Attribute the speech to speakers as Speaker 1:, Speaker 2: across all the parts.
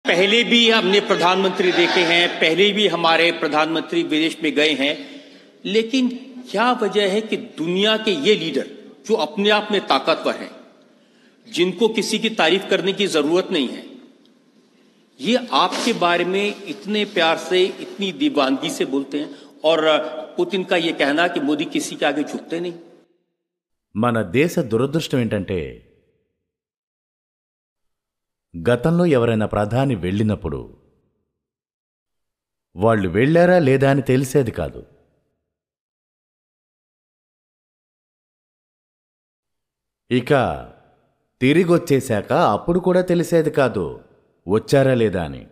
Speaker 1: पहले भी हमने प्रधानमंत्री देखे हैं, पहले भी हमारे प्रधानमंत्री विदेश में गए हैं, लेकिन क्या वजह है कि दुनिया के ये लीडर जो अपने आप में ताकतवर हैं, जिनको किसी की तारीफ करने की जरूरत नहीं है, ये आपके बारे में इतने प्यार से, इतनी दीवानगी से बोलते हैं, और पुतिन का ये कहना कि मोदी किसी के आगे झुकते नहीं।
Speaker 2: మన దేశ దురదృష్టం ఏంటంటే గతంలో ఎవరైనా ప్రధాని వెళ్ళినప్పుడు వాళ్ళు వెళ్ళారా లేదా అని తెలిసేది కాదు. ఇక తిరిగొచ్చేశాక అప్పుడు కూడా తెలిసేది కాదు వచ్చారా లేదా అని.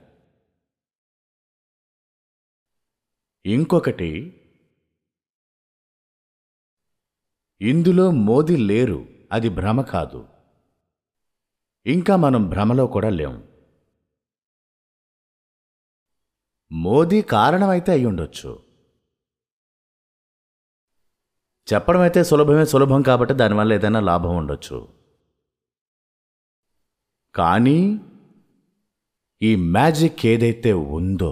Speaker 2: ఇంకొకటి, ఇందులో మోదీ లేరు, అది భ్రమ కాదు. ఇంకా మనం భ్రమలో కూడా లేం. మోదీ కారణమైతే అయ్యుండొచ్చు. చెప్పడమైతే సులభం కాబట్టి దానివల్ల ఏదైనా లాభం ఉండొచ్చు. కానీ ఈ మ్యాజిక్ ఏదైతే ఉందో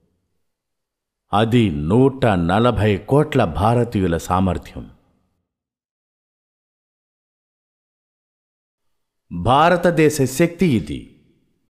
Speaker 2: అది 140 కోట్ల భారతీయుల సామర్థ్యం. భారతదేశ శక్తి ఇది.